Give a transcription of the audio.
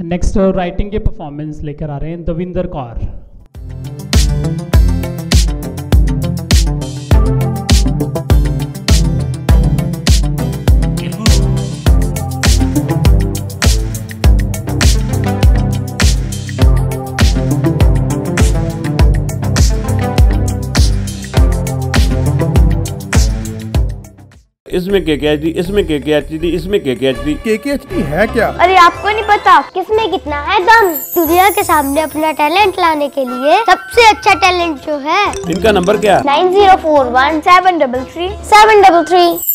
Next writing की performance लेकर आ रहे हैं दविंदर कौर। इसमें केकेएचडी, इसमें केकेएचडी, इसमें केकेएचडी। केकेएचडी है क्या? अरे आपको नहीं पता किसमें कितना है दम। दुनिया के सामने अपना टैलेंट लाने के लिए सबसे अच्छा टैलेंट जो है। इनका नंबर क्या? 9041 733 733।